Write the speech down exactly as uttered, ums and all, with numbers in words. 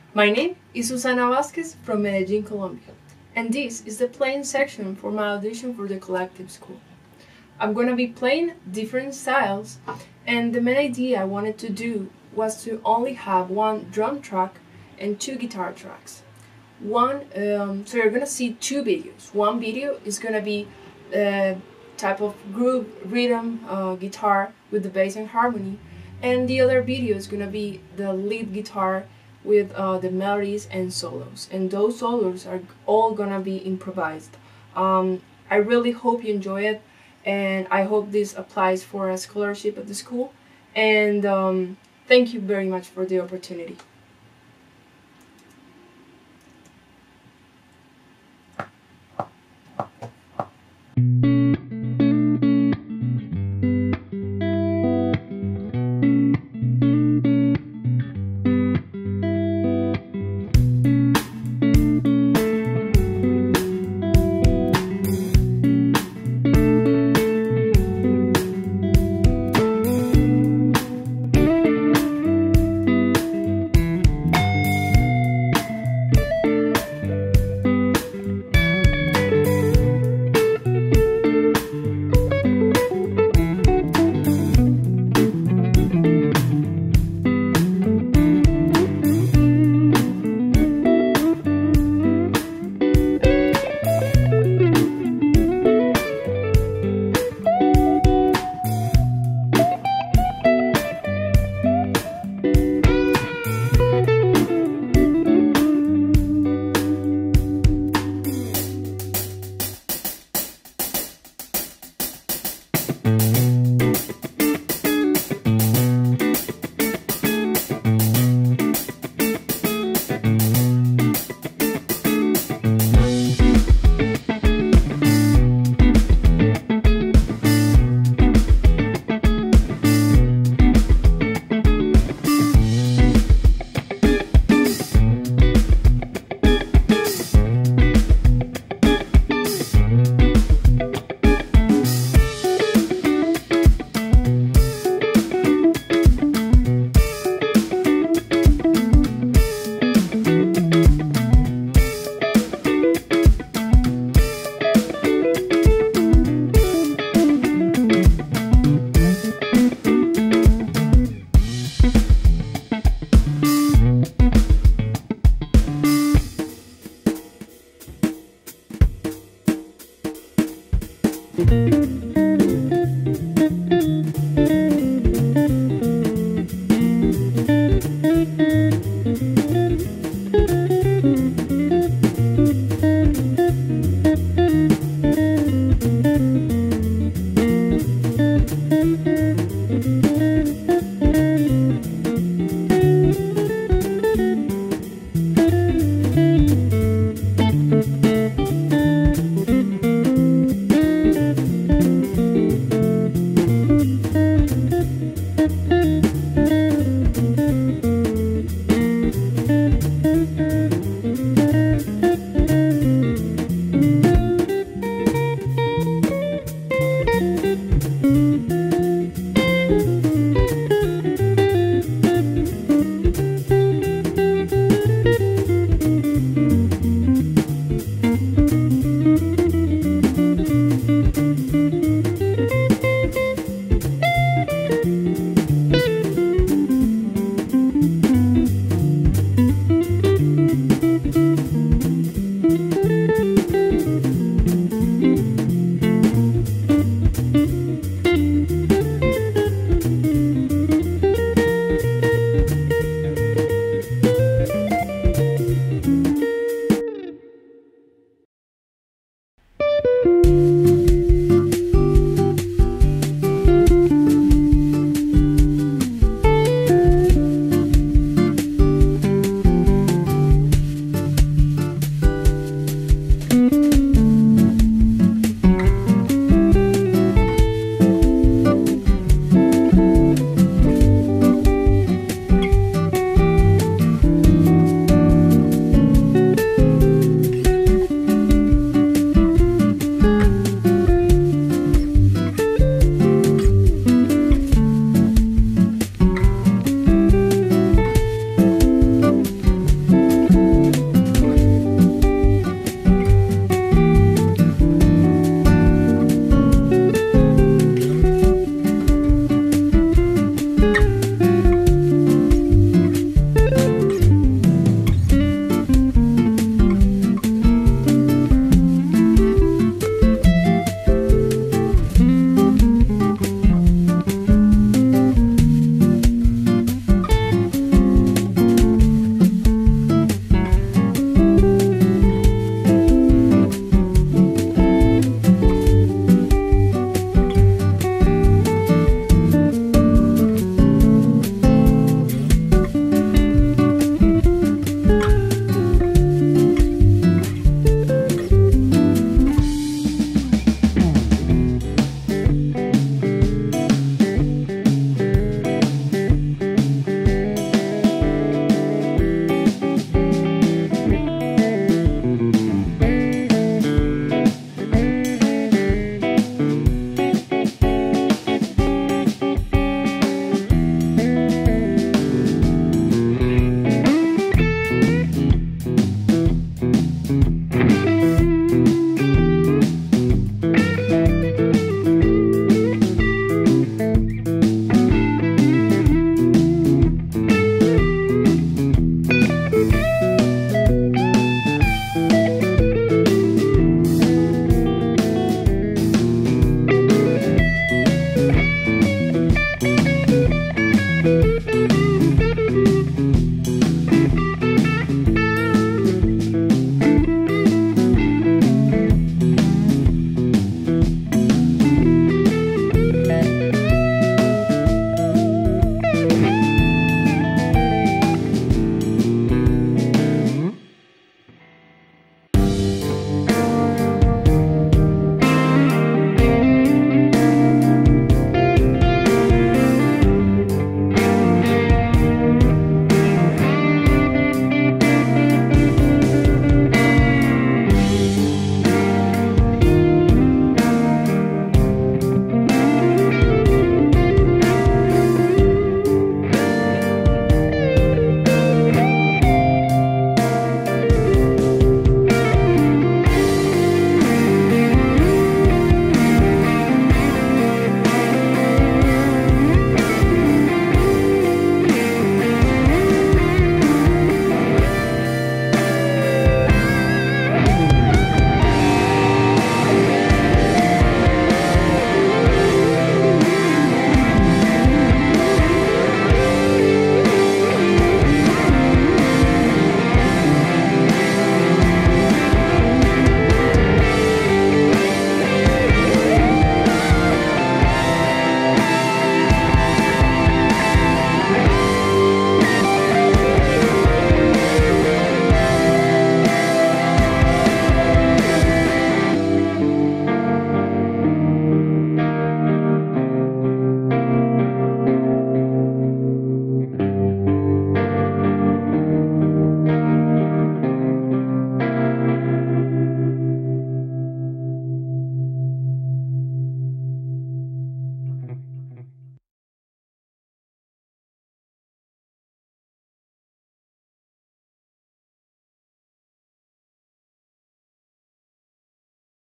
My name is Susana Vasquez from Medellin, Colombia, and this is the playing section for my audition for the collective school. I'm gonna be playing different styles, and the main idea I wanted to do was to only have one drum track and two guitar tracks. One, um, so you're gonna see two videos. One video is gonna be a type of group rhythm uh, guitar with the bass and harmony, and the other video is gonna be the lead guitar with uh, the melodies and solos, and those solos are all gonna be improvised. Um, I really hope you enjoy it, and I hope this applies for a scholarship at the school, and um, thank you very much for the opportunity.